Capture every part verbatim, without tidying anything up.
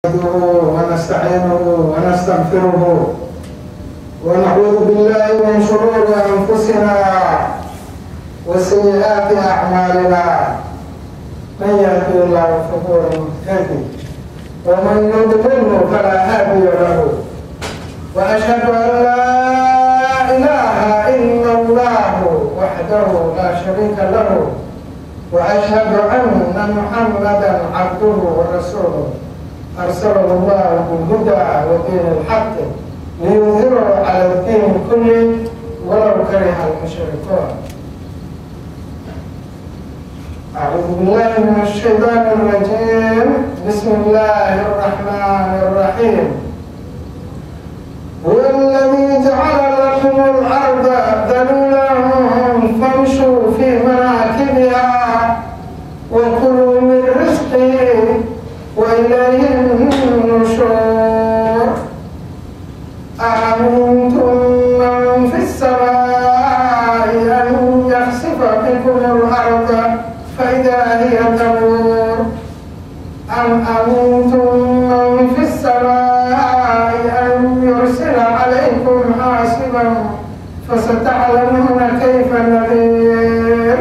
نحمده ونستعينه ونستغفره ونعوذ بالله من شرور أنفسنا وسيئات أعمالنا. من يهده الله فهو المهتدي ومن يضلله فلا هادي له. وأشهد أن لا إله إلا الله وحده لا شريك له، وأشهد أن محمدا عبده ورسوله أرسله الله بالهدى ودين الحق ليظهره على الدين كله ولو كره المشركون. أعوذ بالله من الشيطان الرجيم. بسم الله الرحمن الرحيم. هو الذي جعل لكم الأرض ذلولا فامشوا في مناكبها وكلوا من رزقه وإليه النشور. أأمنتم من في السماء أن يخسف بكم الأرض فإذا هي تمور، أم أمنتم من في السماء أن يرسل عليكم حاصبا فستعلمون كيف نذير.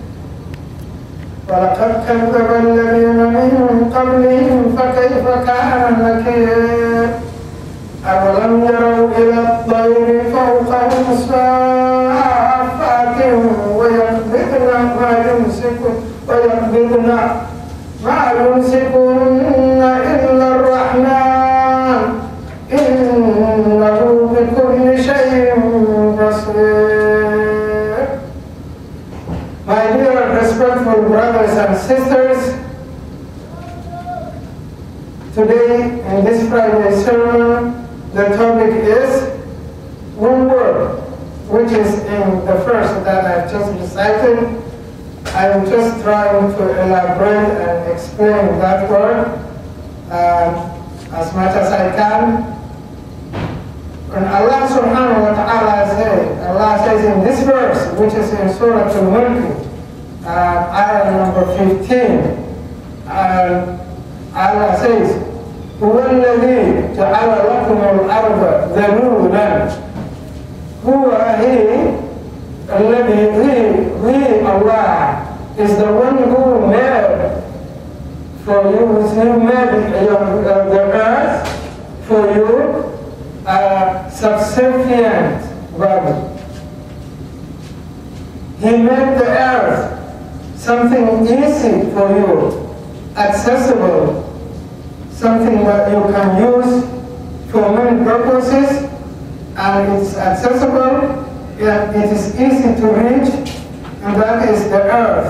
ولقد كذب الذين من قبلهم فكيف كان نكير. أولم يروا إلى الطير فوقهم صافات ويقبضن ما يمسكن ويقبضن ما يمسكن إلا الرحمن إنه بكل شيء بصير. My dear respectful brothers and sisters, today in this Friday sermon, the topic is one word, which is in the verse that I've just recited. I'm just trying to elaborate and explain that word uh, as much as I can. And Allah subhanahu wa ta'ala says, Allah says in this verse, which is in Surah Al-Mulk, uh, ayah number fifteen, uh, Allah says, هو الذي جعل لكم الأرض ذلولا. هو he الذي he, he Allah is the one who made for you, he made your, uh, the earth for you a subservient body. He made the earth something easy for you, accessible, something that you can use for many purposes, and it's accessible, and it is easy to reach, and that is the earth.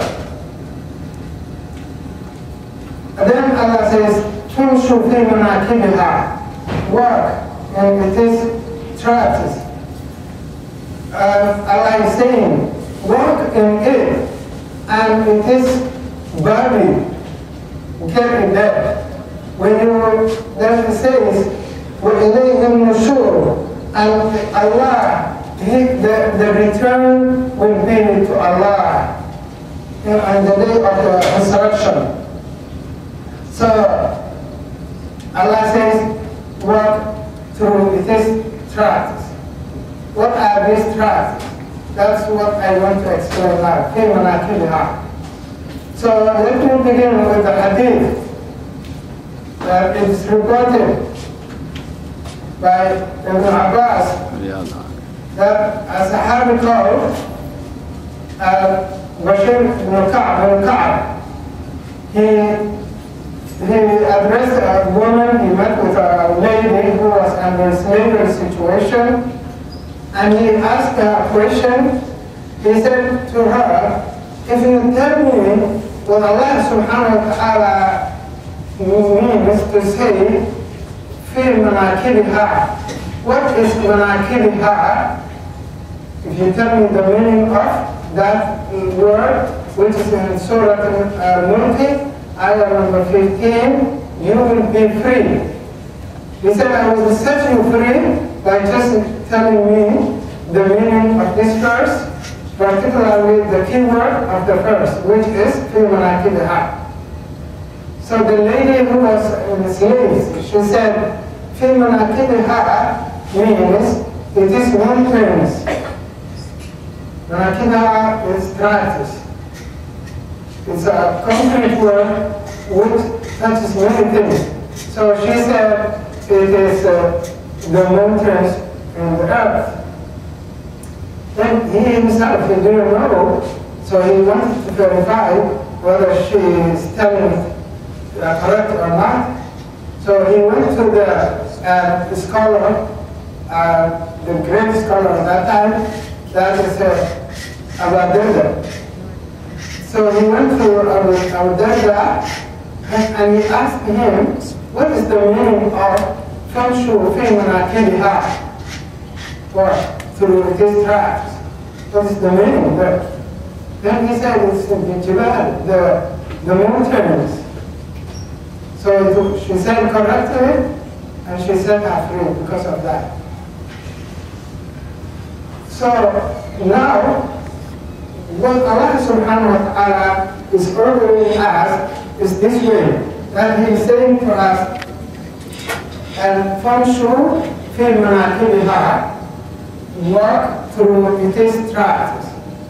And then Allah says, "Tumshu fi manakibiha," work, and it is tracts. Uh, Allah is saying, work in it, and it is body, get in there. When you, then it says, وَإِلَيْهِ النُّشُورُ, and Allah, he, the, the return will be to Allah on the day of the resurrection. So, Allah says, work through this tract. What are these tracts? That's what I want to explain now. So, let me begin with the hadith. That it is reported by Ibn Abbas that a Sahabi called uh, Bashir ibn Ka'b, he, he addressed a woman, he met with a lady who was under slavery situation, and he asked her a question. He said to her, if you tell me what Allah subhanahu wa ta'ala means to say, fi manakibiha. What is manakibiha? If you tell me the meaning of that word, which is in Surah Al-Mulk, ayah number fifteen, you will be free. He said, I will set you free by just telling me the meaning of this verse, particularly the key word of the verse, which is fi manakibiha. So the lady who was in the slaves, she said, في مناكبها means it is mountains. Manakibha is tracts. It's a concrete word which touches many things. So she said it is uh, the mountains and the earth. Then he himself, he didn't know, so he wanted to verify whether she is telling uh, correct or not. So he went to the, uh, the scholar, uh, the great scholar at that time, that is uh, Abu Darda. So he went to Abu, Abu Darda and, and he asked him, what is the meaning of Fanshu fi manakibiha? Or through his tracks. What is the meaning there? Then he said it's the Jibal, the, the mountains. So she said correctly, and she set her free because of that. So now, what Allah subhanahu wa ta'ala is ordering us is this way, that He is saying to us, and Fanshu fi manakibiha, walk through its tracts.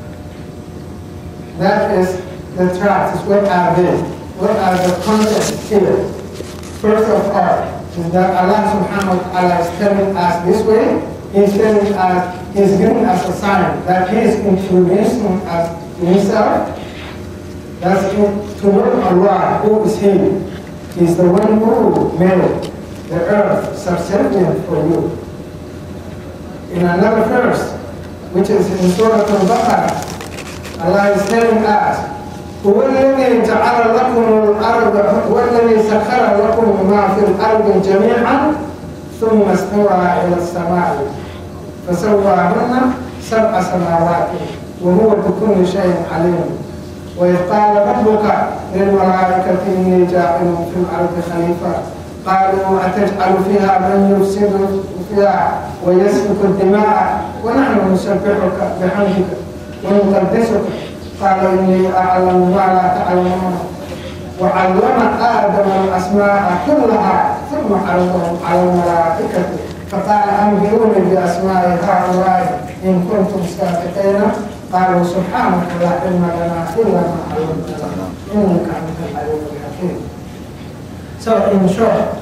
That is the tracts. What are they? What are the concepts here? First of all, is that Allah subhanahu wa ta'ala is telling us this way. He is telling us, He is giving us a sign that He is introducing us to Himself. That's to know Allah, who is He. He is the one who made the earth subservient for you. In another verse, which is in Surah Al-Baqarah, Allah is telling us, هو الذي جعل لكم الأرض هو الذي سخر لكم ما في الأرض جميعا ثم استوى إلى السماء فسواهن سبع سماوات وهو بكل شيء عليم وإذ قال ربك للملائكة إني جاعل في الأرض خليفة قالوا أتجعل فيها من يفسد فيها ويسفك الدماء ونحن نسبحك بحمدك ونقدسك قال إني أعلم ما لا تعلمون وعلم آدم الأسماء كلها ثم عرضهم على الملائكة فقال أنبئوني بأسماء هؤلاء إن كنتم صادقين قالوا سبحانك لا علم لنا إلا ما علمتنا إنك أنت العليم الحكيم. So in short,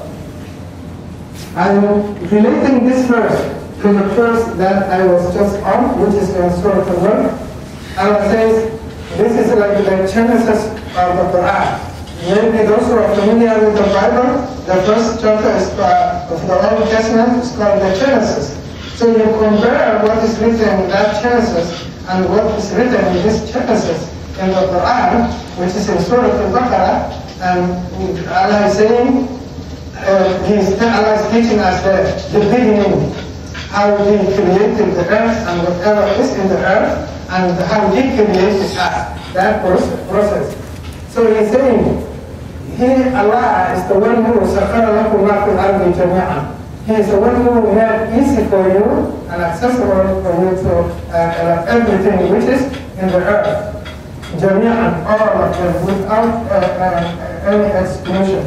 I'm relating this verse to the verse that I was just on, which is in Surah Al-Mulk. Allah says, this is like the Genesis of the Quran. Maybe those who are familiar with the Bible, the first chapter is, uh, of the Old Testament is called the Genesis. So you compare what is written in that Genesis and what is written in this Genesis in the Quran, which is in Surah Al-Baqarah, and Allah is saying, uh, he is, Allah is teaching us the, the beginning, how He created the earth and whatever is in the earth, and how He created us, that process. So He is saying, He, Allah, is the one who سَخَرَ لَكُمْ مَا فِي الْأَرْضِ جَمِيعًا. He is the one who made easy for you and accessible for you to uh, uh, everything which is in the earth. جميعًا, all of them, without uh, uh, any exclusion.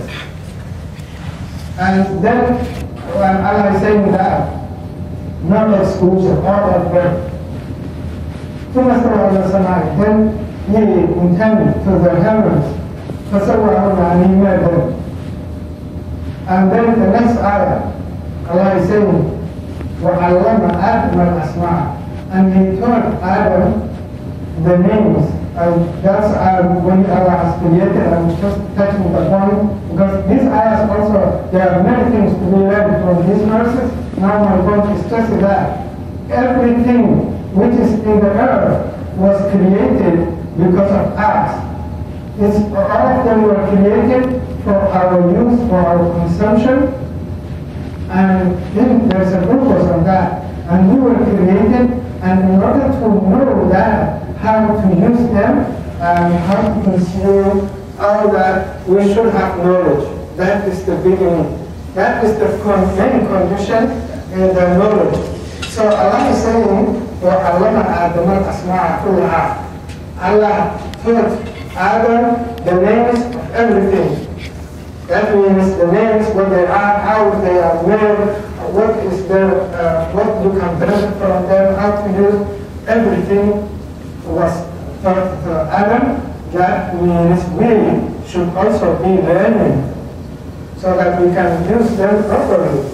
And then, when Allah is saying that, no exclusion, all of them. ثم استوى على السماء, then He intended to the heavens, فسواهن, and He made them. And then the next ayah, Allah is saying, وَعَلَّمَ آدَمَ الْأَسْمَاءَ, and He taught Adam the names. And that's uh, when Allah has created, and just touching the point, because these ayahs also, there are many things to be learned from these verses. Now my point is just that everything which is in the earth was created because of us. It's, all of them were created for our use, for our consumption, and then there's a purpose on that. And we were created, and in order to know that, how to use them, and how to consume all that, we should have knowledge. That is the beginning. That is the main condition in the knowledge. So Allah is saying, وَعَلَّمَ آدَمَ الْأَسْمَاءَ كُلَّهَا. Allah taught Adam the names of everything. That means the names, what they are, how they are made, what is their, uh, what you can benefit from them, how to use everything was taught to Adam. That means we should also be learning so that we can use them properly.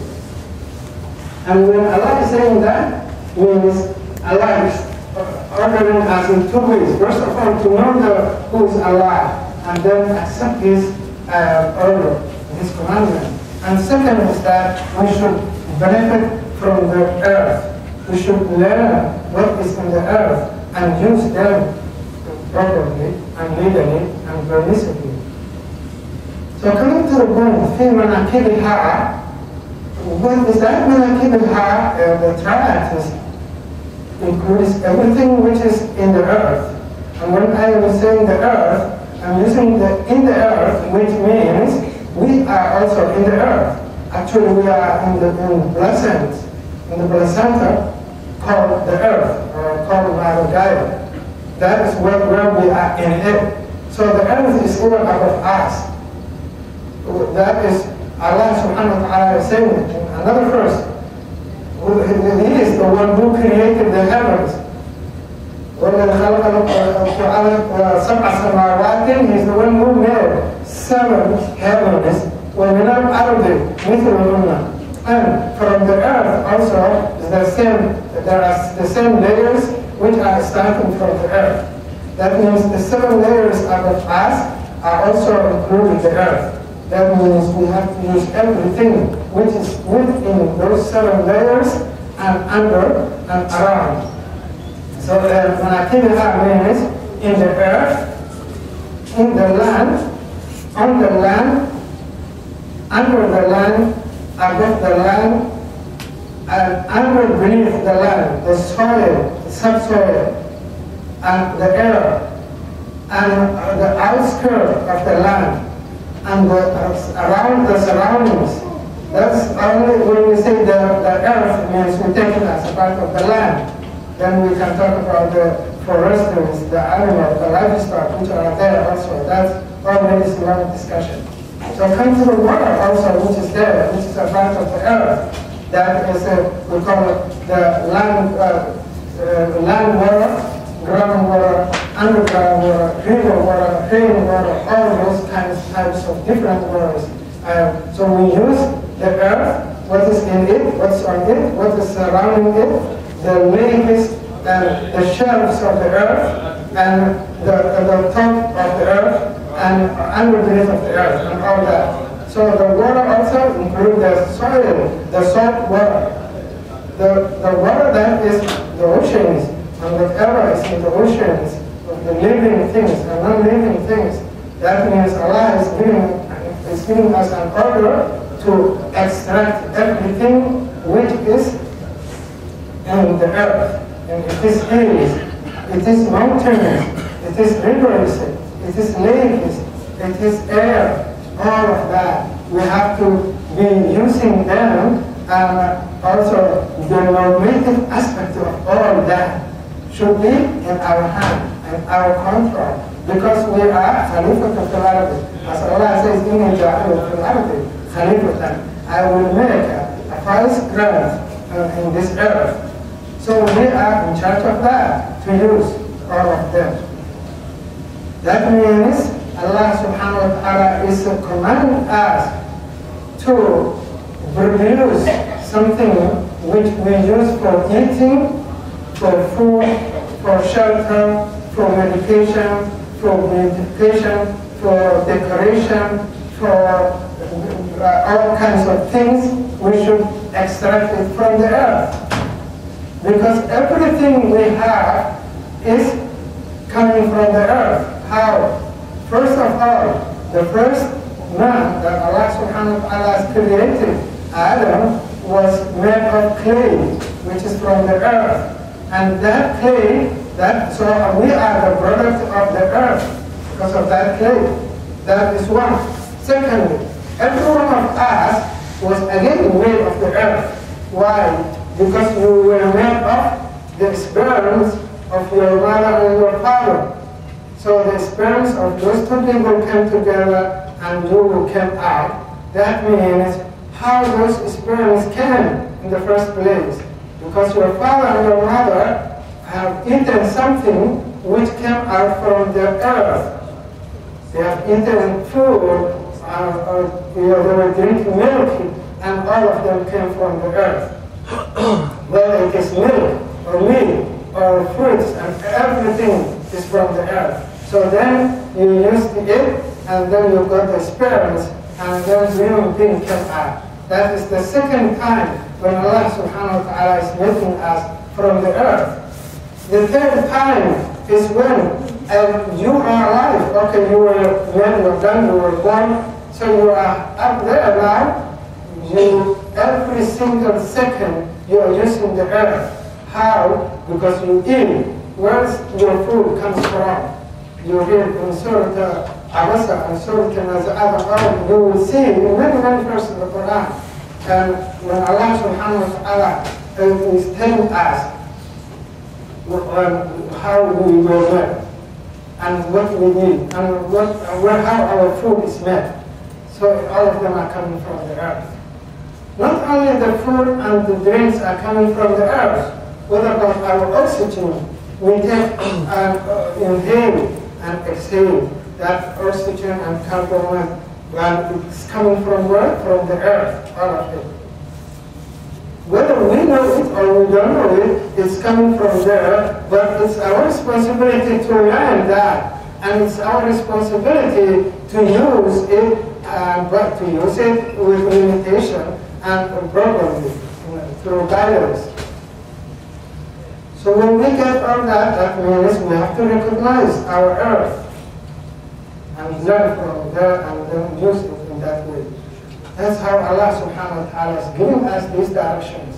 And when Allah is saying that, means Allah is ordering us in two ways. First of all, to know the, who is Allah, and then accept His uh, order, His commandment. And second is that we should benefit from the earth. We should learn what is in the earth and use them properly and legally and permissibly. So coming to the point, في مناكبها, what is that مناكبها? Uh, the triads includes everything which is in the earth. And when I am saying the earth, I'm using the in the earth, which means we are also in the earth. Actually, we are in the in placenta, in the placenta called the earth, or called Gaia. That is where, where we are in it. So the earth is even above us. That is Allah subhanahu wa ta'ala saying it in another verse. He is the one who created the heavens. وَالَّذِي خَلَقَ سَبْعَ سَمَاوَاتٍ, He is the one who made seven heavens. وَمِنَ الْأَرْضِ مِثْلُهُنَّ. And from the earth also is the same, there are the same layers which are starting from the earth. That means the seven layers above us are also including the earth. That means we have to use everything which is within those seven layers and under and around. So مناكبها means in the earth, in the land, on the land, under the land, above the land, and underneath the land, the soil, the subsoil, and the air, and the outskirts of the land, and the, uh, around the surroundings. That's only when we say the, the earth means we take it as a part of the land. Then we can talk about the foresters, the animals, the livestock, which are there also. That's already a long discussion. So come to the water also, which is there, which is a part of the earth. That is, a, we call it the land, uh, uh, land water, groundwater, underground water, river water, rain water, all those kinds types of different waters. Uh, so we use the earth, what is in it, what's on it, what is surrounding it, the lakes and the shelves of the earth, and the, the top of the earth, and underneath of the earth, and all that. So the water also includes the soil, the salt water. The, the water that is the oceans, and whatever is in the oceans, the living things and non-living things. That means Allah is giving, is giving us an order to extract everything which is in the earth. And it is hills, it is mountains, it is rivers, it is lakes, it is air, all of that. We have to be using them, and also the normative aspect of all that should be in our hand and our control, because we are Khalifatul fil Ardi. As Allah says, "Inni ja'ilun fil Ardi Khalifatan." I will make a, a false grant uh, in this earth. So we are in charge of that, to use all of them. That means Allah subhanahu wa ta'ala is commanding us to produce something which we use for eating, for food, for shelter, for medication, for beautification, for decoration, for uh, all kinds of things. We should extract it from the earth. Because everything we have is coming from the earth. How? First of all, the first man that Allah subhanahu wa ta'ala has created, Adam, was made of clay, which is from the earth. And that clay, that so we are the product of the earth because of that clay. That is one. Secondly, every one of us was again made of the earth. Why? Because you were made of the sperms of your mother and your father. So the sperms of those two people came together and you came out, that means how those sperms came in the first place. Because your father and your mother have eaten something which came out from the earth. They have eaten food, uh, or you know, they were drinking milk, and all of them came from the earth. Whether it is milk, or meat, or fruits, and everything is from the earth. So then you used it, and then you got the sperms, and then human being came out. That is the second time when Allah subhanahu wa ta'ala is making us from the earth. The third time is when uh, you are alive. Okay, you were men, you were done, you were born, so you are up there now. You, every single second, you are using the earth. How? Because you eat. Where your food comes from? You read in Surah Abasa and Surah Naz'at, you will see in many, many verses of the Quran. And when Allah subhanahu wa ta'ala is telling us how we were made, and what we eat, and what, where, how our food is made. So all of them are coming from the earth. Not only the food and the drinks are coming from the earth, what about our oxygen? We take and uh, inhale and exhale that oxygen and carbon, and it's coming from where? From the earth, all of it. Whether we know it or we don't know it, it's coming from there, but it's our responsibility to learn that, and it's our responsibility to use it, uh, but to use it with limitation and properly, you know, through guidance. So when we get all that, that means we have to recognize our earth and learn from there and then use it in that way. That's how Allah subhanahu wa ta'ala is giving us these directions.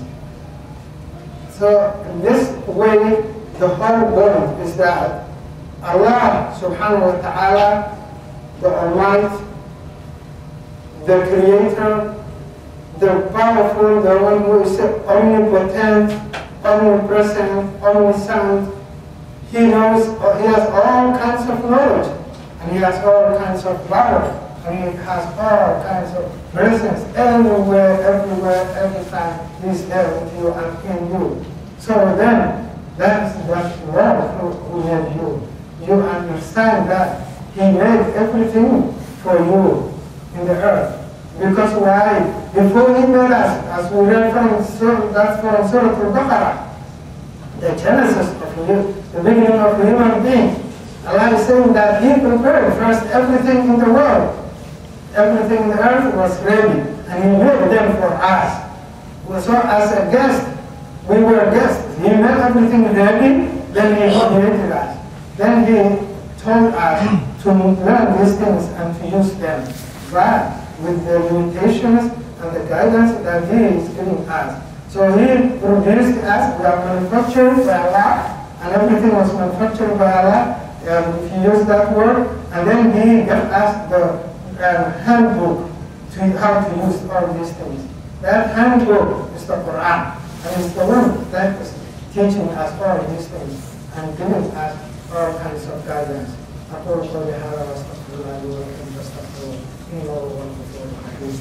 So in this way, the whole point is that Allah subhanahu wa ta'ala, the Almighty, the Creator, the powerful, the one who is omnipotent, omnipresent, omniscient, He knows, He has all kinds of knowledge, and He has all kinds of power. And He has all kinds of presence everywhere, everywhere, every time He's there with you and in you. So then, that is what love who made you. You understand that He made everything for you in the earth. Because why? Before He made us, as we read from Surah, that's from Surah Al-Baqarah, the genesis of you, the beginning of the human being, Allah is saying that He prepared first everything in the world. Everything in the earth was ready, and He made them for us. So as a guest, we were guests. He made everything ready, then He created us. Then He told us to learn these things and to use them. But with the limitations and the guidance that He is giving us. So He produced us, we are manufactured by Allah, and everything was manufactured by Allah, um, if you use that word, and then He gave us the Uh, handbook to how to use all these things. That handbook is the Quran, and it's the one that is teaching us all these things and giving us all kinds of guidance. أقول قولي هذا وأستغفر الله لي ولكم فاستغفروه إنه هو الغفور الرحيم.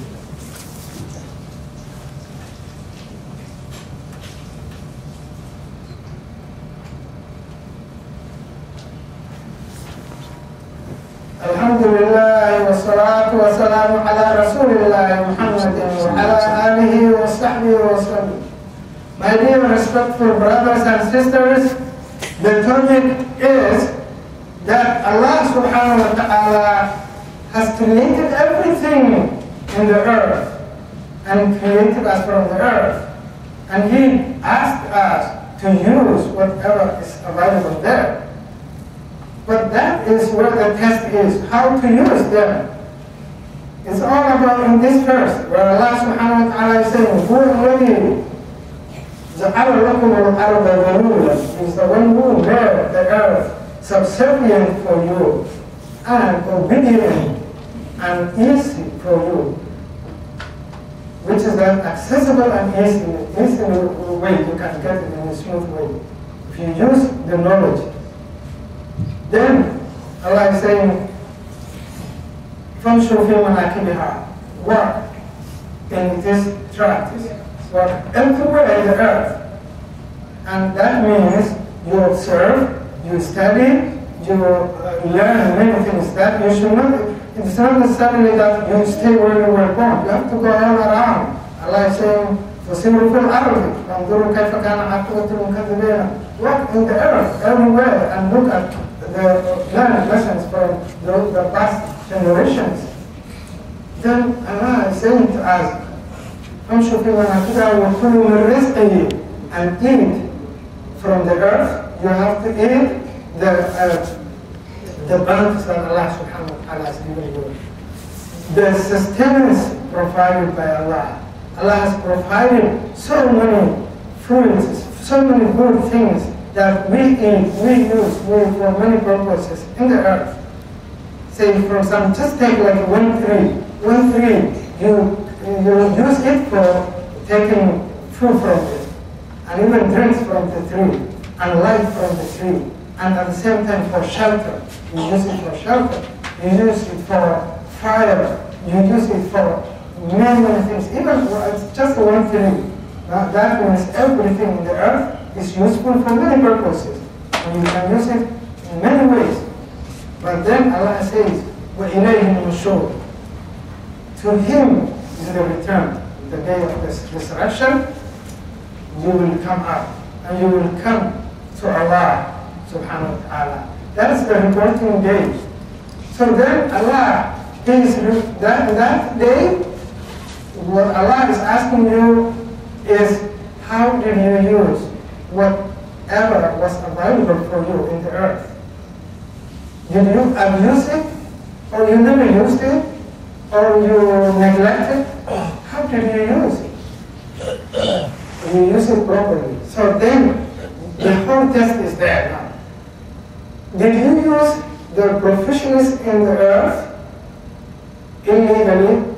الحمد لله والصلاة والسلام على رسول الله محمد وعلى آله وصحبه وسلم. My dear respectful brothers and sisters, the topic is that Allah subhanahu wa ta'ala has created everything in the earth and created us from the earth. And He asked us to use whatever is available there. But that is where the test is, how to use them. It's all about in this verse, where Allah subhanahu wa ta'ala is saying, who already جعل لكم الأرض ذلولا, is the one who made the earth subservient for you and obedient and easy for you, which is an accessible and easy, easy way you can get it in a smooth way if you use the knowledge. Then Allah is saying, فامشوا في مناكبها. Work in this practice. Work everywhere in the earth. And that means you observe, you study, you uh, learn many things that you should not, it's not necessarily that you stay where you were born. You have to go all around. Allah is saying, فَسِيرُوا فِي الْأَرْضِ فَانْظُرُوا كَيْفَ كَانَ عَاقِبَةُ الْمُكَذِّبِينَ. Walk in the earth, everywhere, and look at the learn lessons from the, the past generations. Then Allah is saying to us, فَامْشُوا فِي مَنَاكِبِهَا وَكُلُوا مِنْ رِزْقِهِ, and eat from the earth. You have to eat the uh, the bounties that Allah subhanahu wa ta'ala has given you. The sustenance provided by Allah. Allah has provided so many fruits, so many good things that we eat, we use we, for many purposes in the earth. Say for some, just take like one tree. One tree, you, you use it for taking food from it, and even drinks from the tree, and light from the tree, and at the same time for shelter. You use it for shelter, you use it for fire, you use it for many, many things. Even it's just one tree. Now, that means everything in the earth is useful for many purposes, and you can use it in many ways. But then Allah says, وَإِلَيْهِ النُّشُورُ. To Him is the return. The day of this resurrection, you will come up, and you will come to Allah subhanahu wa ta'ala. That's the reporting day. So then Allah is, that, that day, what Allah is asking you is, how did you use whatever was available for you in the earth? Did you abuse it? Or you never used it? Or you neglect it? How did you use it? You use it properly. So then, the whole test is there now. Did you use the provisions in the earth illegally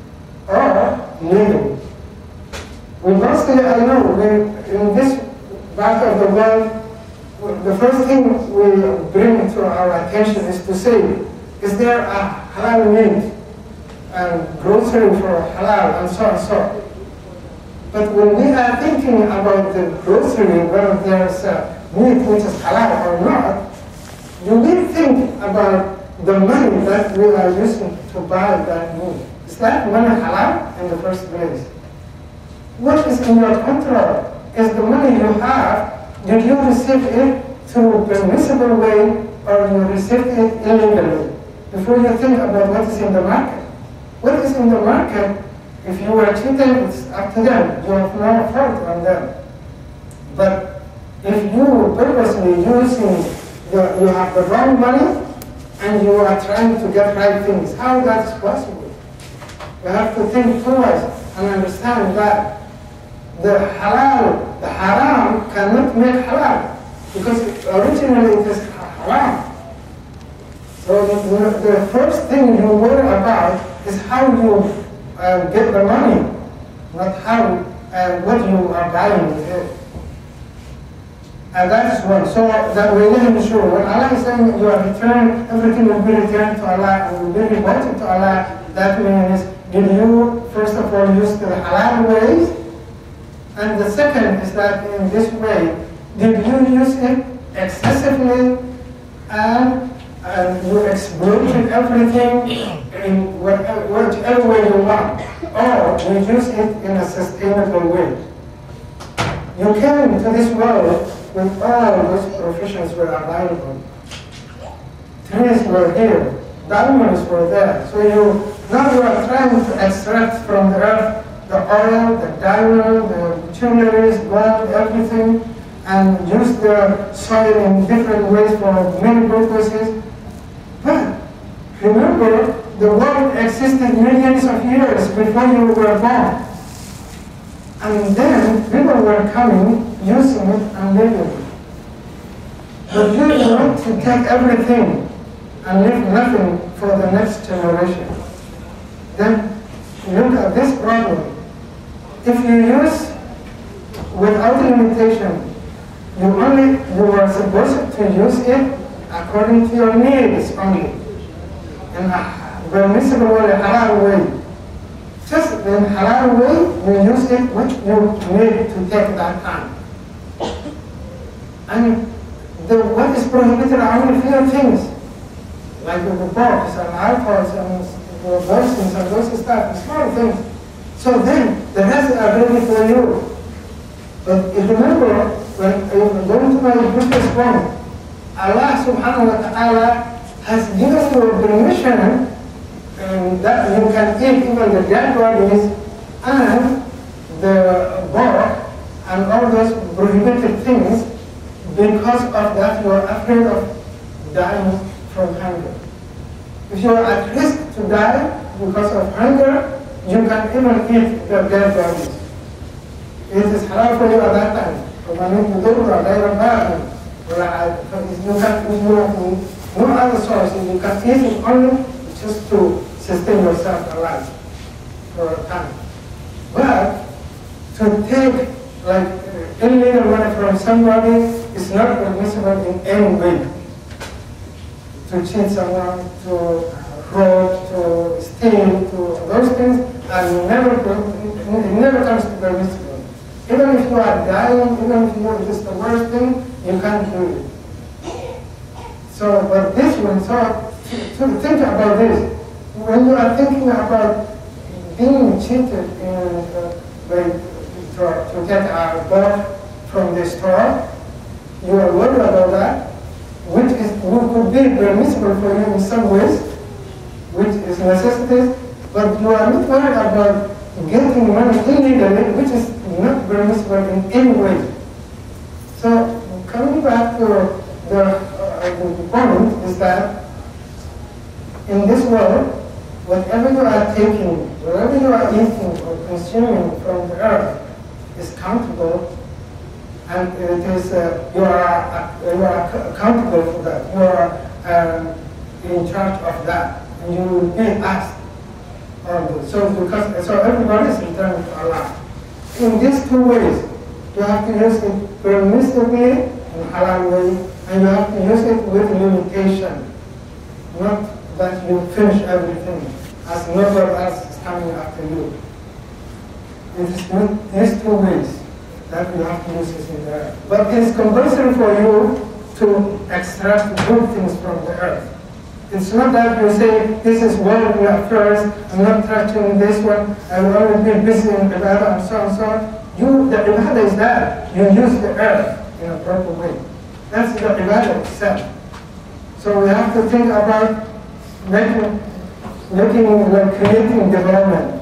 or legally? We mostly, I know, we, in this part of the world, the first thing we bring to our attention is to say, is there a halal meat and grocery for halal and so and so? But when we are thinking about the grocery, whether there's a meat which is halal or not, do we think about the money that we are using to buy that meat? Is that money halal in the first place? What is in your control? Is the money you have, did you receive it through a permissible way or you received it illegally? Before you think about what is in the market. What is in the market, if you were cheating, it's up to them. You have no fault on them. But if you purposely using the, you have the wrong money and you are trying to get right things, how that is possible? You have to think twice and understand that the halal, the haram cannot make halal because originally it is haram. So the, the first thing you worry about is how you uh, get the money, not how uh, what you are buying with it. And that is one. So that we need to be sure. When Allah is saying you are returned, everything will be returned to Allah and will be reported to Allah, that means did you first of all use the halal ways? And the second is that in this way, did you use it excessively and and you exploited everything in whatever, whatever way you want, or you use it in a sustainable way? You came to this world when all those professions were available. Trees were here, diamonds were there. So you now you are trying to extract from the earth the oil, the diamond, the jewelries, gold, everything, and use the soil in different ways for many purposes. But remember, the world existed millions of years before you were born. And then people were coming, using it, and living it. But you want to take everything and leave nothing for the next generation. Then look at this problem. If you use without limitation, you only you are supposed to use it according to your needs only. And permissible way, halal way. Just in halal way, you use it what you need to take that time. And the, what is prohibited are only few things, like the books and iPods and versions and those stuff, small things. So then, the rest are ready for you. But if you remember, when you're going to my previous point, Allah subhanahu wa ta'ala has given you permission um, that you can eat even the dead bodies and the bark and all those prohibited things. Because of that, you are afraid of dying from hunger. If you are at risk to die because of hunger, you can even eat the dead bodies. It is halal for you at that time. You can, you can no other source. You can eat it only just to sustain yourself alive for a time. But to take like uh, illegal money from somebody is not permissible in any way. To cheat someone, to rob, to steal, to those things, and never, it never comes to permissible. Even if you are dying, even if you it is the worst thing, you can't do it. So, but this one, so to think about this, when you are thinking about being cheated in, uh, by, to, to get a bought from the store, you are worried about that, which is could be permissible for you in some ways, which is necessity, but you are not worried about getting money illegally, which is not permissible in any way. So coming back to the, uh, the point is that in this world, whatever you are taking, whatever you are eating or consuming from the earth is countable. And it is, uh, you, are, uh, you are accountable for that. You are um, in charge of that. And you will be asked on this. So, because, so everybody is returned to Allah. In these two ways, you have to use it permissively in halal way, and you have to use it with limitation. Not that you finish everything, as nobody else is coming after you. It is these two ways that you have to use this in the earth. But it is compulsory for you to extract good things from the earth. It's not that you say, this is worldly affairs, I'm not touching this one, I will only be busy in ibadah and so on and so on. You, the ibadah is that you use the earth in a proper way. That's the ibadah itself. So we have to think about making, making like creating development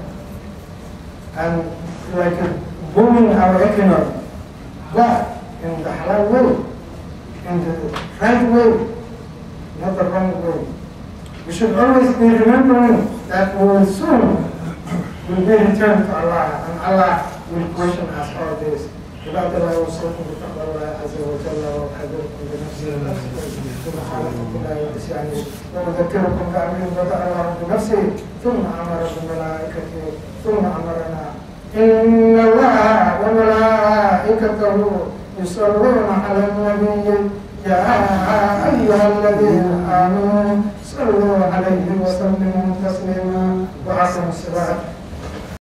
and like a booming our economy, but in the halal way, in the right way, not the wrong way. We should always be remembering that we will soon will be returned to Allah, and Allah will question us all this. عباد الله وصلكم بتقوى الله عز وجل وحذركم بنفسه سبحانه وتعالى وإسيانه وأذكركم بأمر بدأ الله بنفسه ثم أمر بملائكته ثم أمرنا إن الله وملائكته يصلون على النبي يا أيها الذين آمنوا صلوا عليه وسلموا تسليما وأقيموا الصلاة